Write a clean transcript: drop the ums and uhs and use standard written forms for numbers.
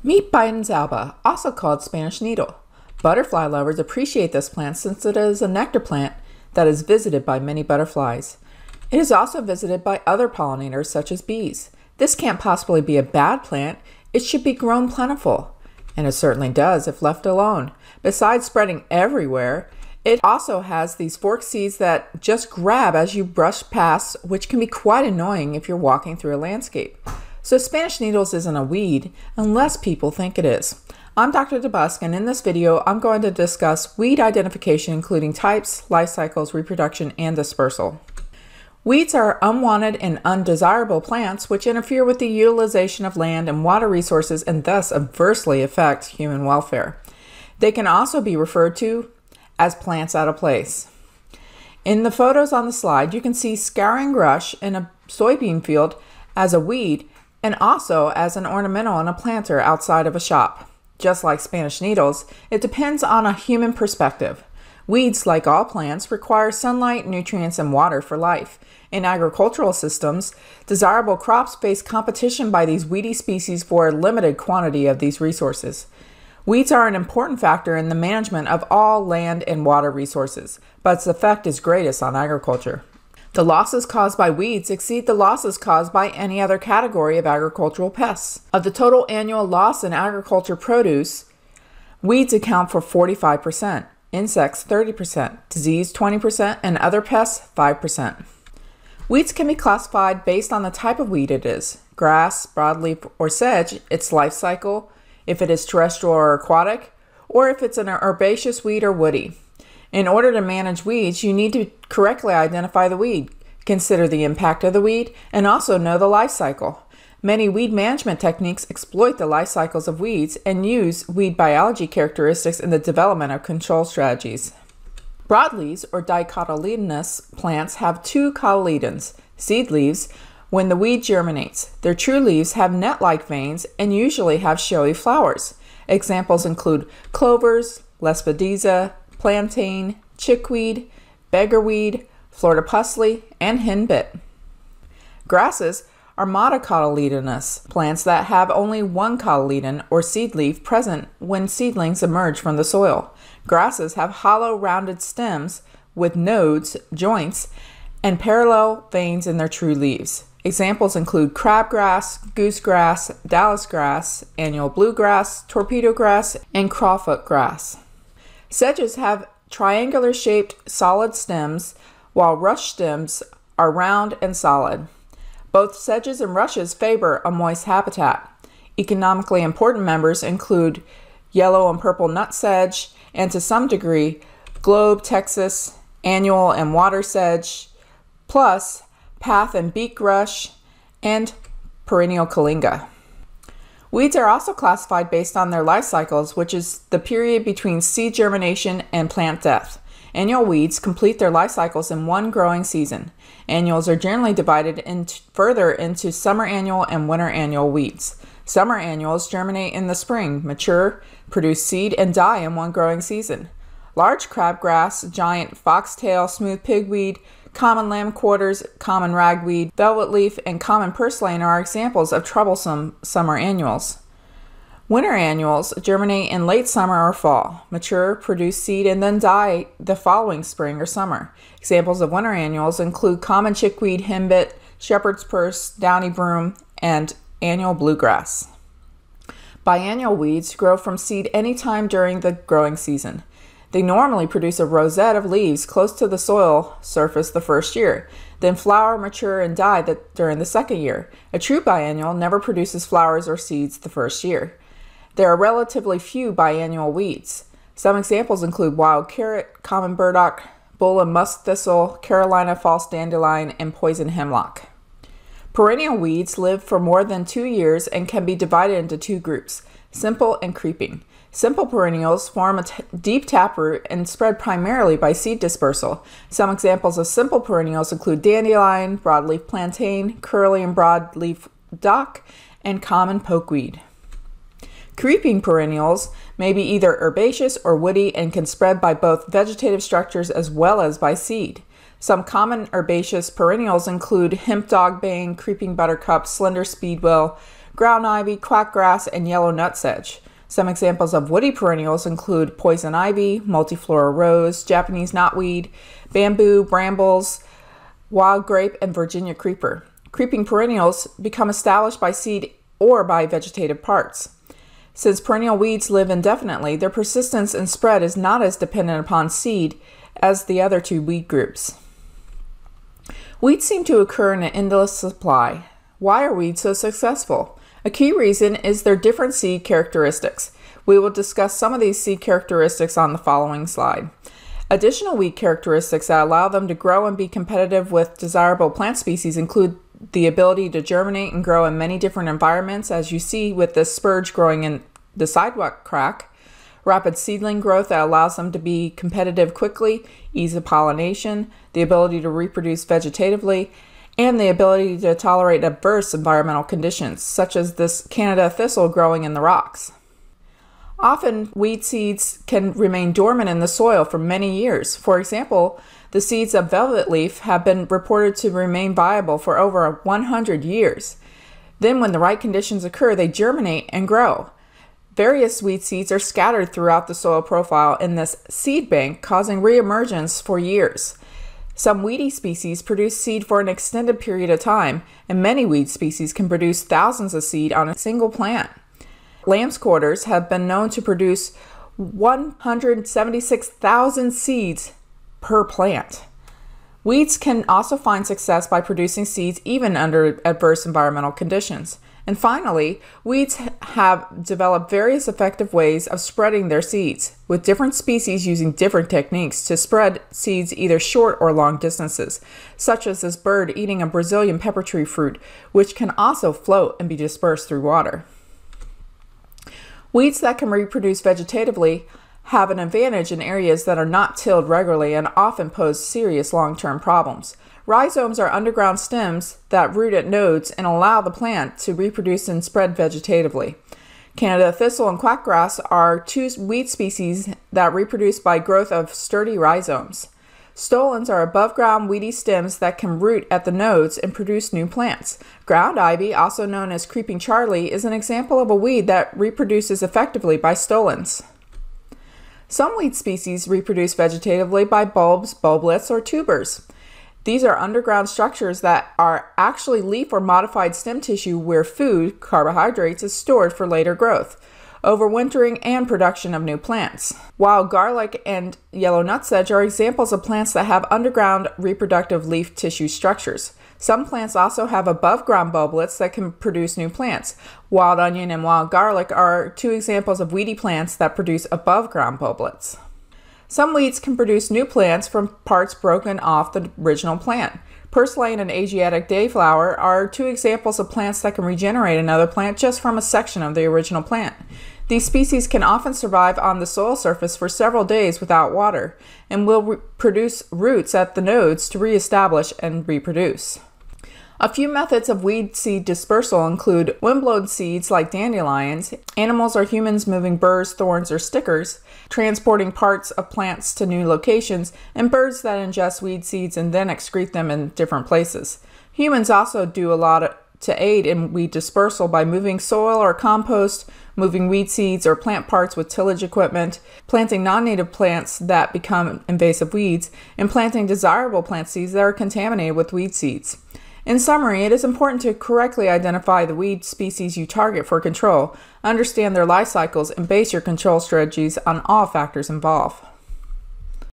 Meet Biden's alba, also called Spanish needle. Butterfly lovers appreciate this plant since it is a nectar plant that is visited by many butterflies. It is also visited by other pollinators such as bees. This can't possibly be a bad plant. It should be grown plentiful, and it certainly does if left alone. Besides spreading everywhere, it also has these forked seeds that just grab as you brush past, which can be quite annoying if you're walking through a landscape. So Spanish needles isn't a weed unless people think it is. I'm Dr. DeBusk, and in this video, I'm going to discuss weed identification, including types, life cycles, reproduction, and dispersal. Weeds are unwanted and undesirable plants which interfere with the utilization of land and water resources and thus adversely affect human welfare. They can also be referred to as plants out of place. In the photos on the slide, you can see scouring rush in a soybean field as a weed and also as an ornamental in a planter outside of a shop. Just like Spanish needles, it depends on a human perspective. Weeds, like all plants, require sunlight, nutrients, and water for life. In agricultural systems, desirable crops face competition by these weedy species for a limited quantity of these resources. Weeds are an important factor in the management of all land and water resources, but its effect is greatest on agriculture. The losses caused by weeds exceed the losses caused by any other category of agricultural pests. Of the total annual loss in agriculture produce, weeds account for 45%, insects 30%, disease 20%, and other pests 5%. Weeds can be classified based on the type of weed it is: grass, broadleaf, or sedge, its life cycle, if it is terrestrial or aquatic, or if it's an herbaceous weed or woody. In order to manage weeds, you need to correctly identify the weed, consider the impact of the weed, and also know the life cycle. Many weed management techniques exploit the life cycles of weeds and use weed biology characteristics in the development of control strategies. Broadleaves or dicotyledonous plants have two cotyledons, seed leaves, when the weed germinates. Their true leaves have net-like veins and usually have showy flowers. Examples include clovers, lespedeza, plantain, chickweed, beggarweed, Florida pusley, and henbit. Grasses are monocotyledonous plants that have only one cotyledon or seed leaf present when seedlings emerge from the soil. Grasses have hollow, rounded stems with nodes, joints, and parallel veins in their true leaves. Examples include crabgrass, goosegrass, Dallas grass, annual bluegrass, torpedo grass, and crawfoot grass. Sedges have triangular-shaped solid stems, while rush stems are round and solid. Both sedges and rushes favor a moist habitat. Economically important members include yellow and purple nut sedge, and to some degree, globe, Texas, annual and water sedge, plus path and beak rush, and perennial kalinga. Weeds are also classified based on their life cycles, which is the period between seed germination and plant death. Annual weeds complete their life cycles in one growing season. Annuals are generally divided further into summer annual and winter annual weeds. Summer annuals germinate in the spring, mature, produce seed, and die in one growing season. Large crabgrass, giant foxtail, smooth pigweed, common lamb quarters, common ragweed, velvet leaf, and common purslane are examples of troublesome summer annuals. Winter annuals germinate in late summer or fall, mature, produce seed, and then die the following spring or summer. Examples of winter annuals include common chickweed, henbit, shepherd's purse, downy broom, and annual bluegrass. Biennial weeds grow from seed anytime during the growing season. They normally produce a rosette of leaves close to the soil surface the first year, then flower, mature, and die during the second year. A true biennial never produces flowers or seeds the first year. There are relatively few biennial weeds. Some examples include wild carrot, common burdock, bull and musk thistle, Carolina false dandelion, and poison hemlock. Perennial weeds live for more than 2 years and can be divided into two groups, simple and creeping. Simple perennials form a deep taproot and spread primarily by seed dispersal. Some examples of simple perennials include dandelion, broadleaf plantain, curly and broadleaf dock, and common pokeweed. Creeping perennials may be either herbaceous or woody and can spread by both vegetative structures as well as by seed. Some common herbaceous perennials include hemp dogbane, creeping buttercup, slender speedwell, ground ivy, quackgrass, and yellow nutsedge. Some examples of woody perennials include poison ivy, multiflora rose, Japanese knotweed, bamboo, brambles, wild grape, and Virginia creeper. Creeping perennials become established by seed or by vegetative parts. Since perennial weeds live indefinitely, their persistence and spread is not as dependent upon seed as the other two weed groups. Weeds seem to occur in an endless supply. Why are weeds so successful? A key reason is their different seed characteristics. We will discuss some of these seed characteristics on the following slide. Additional weed characteristics that allow them to grow and be competitive with desirable plant species include the ability to germinate and grow in many different environments, as you see with this spurge growing in the sidewalk crack, rapid seedling growth that allows them to be competitive quickly, ease of pollination, the ability to reproduce vegetatively, and the ability to tolerate adverse environmental conditions, such as this Canada thistle growing in the rocks. Often, weed seeds can remain dormant in the soil for many years. For example, the seeds of velvet leaf have been reported to remain viable for over 100 years. Then, when the right conditions occur, they germinate and grow. Various weed seeds are scattered throughout the soil profile in this seed bank, causing reemergence for years. Some weedy species produce seed for an extended period of time, and many weed species can produce thousands of seed on a single plant. Lamb's quarters have been known to produce 176,000 seeds per plant. Weeds can also find success by producing seeds even under adverse environmental conditions. And finally, weeds have developed various effective ways of spreading their seeds, with different species using different techniques to spread seeds either short or long distances, such as this bird eating a Brazilian pepper tree fruit, which can also float and be dispersed through water. Weeds that can reproduce vegetatively have an advantage in areas that are not tilled regularly and often pose serious long-term problems. Rhizomes are underground stems that root at nodes and allow the plant to reproduce and spread vegetatively. Canada thistle and quackgrass are two weed species that reproduce by growth of sturdy rhizomes. Stolons are above-ground weedy stems that can root at the nodes and produce new plants. Ground ivy, also known as creeping Charlie, is an example of a weed that reproduces effectively by stolons. Some weed species reproduce vegetatively by bulbs, bulblets, or tubers. These are underground structures that are actually leaf or modified stem tissue where food, carbohydrates, is stored for later growth, overwintering, and production of new plants. Wild garlic and yellow nutsedge are examples of plants that have underground reproductive leaf tissue structures. Some plants also have above-ground bulblets that can produce new plants. Wild onion and wild garlic are two examples of weedy plants that produce above-ground bulblets. Some weeds can produce new plants from parts broken off the original plant. Purslane and Asiatic dayflower are two examples of plants that can regenerate another plant just from a section of the original plant. These species can often survive on the soil surface for several days without water and will produce roots at the nodes to reestablish and reproduce. A few methods of weed seed dispersal include windblown seeds like dandelions, animals or humans moving burrs, thorns, or stickers, transporting parts of plants to new locations, and birds that ingest weed seeds and then excrete them in different places. Humans also do a lot to aid in weed dispersal by moving soil or compost, moving weed seeds or plant parts with tillage equipment, planting non-native plants that become invasive weeds, and planting desirable plant seeds that are contaminated with weed seeds. In summary, it is important to correctly identify the weed species you target for control, understand their life cycles, and base your control strategies on all factors involved.